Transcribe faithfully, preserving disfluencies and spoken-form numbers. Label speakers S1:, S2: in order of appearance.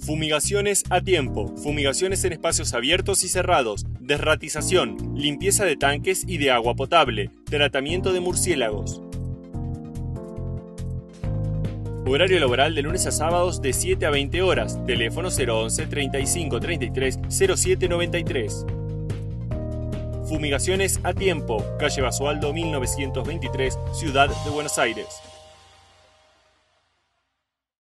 S1: Fumigaciones a tiempo, fumigaciones en espacios abiertos y cerrados, desratización, limpieza de tanques y de agua potable, tratamiento de murciélagos. Horario laboral de lunes a sábados de siete a veinte horas, teléfono cero once, treinta y cinco, treinta y tres, cero siete noventa y tres. Fumigaciones a tiempo, calle Basualdo mil novecientos veintitrés, Ciudad de Buenos Aires.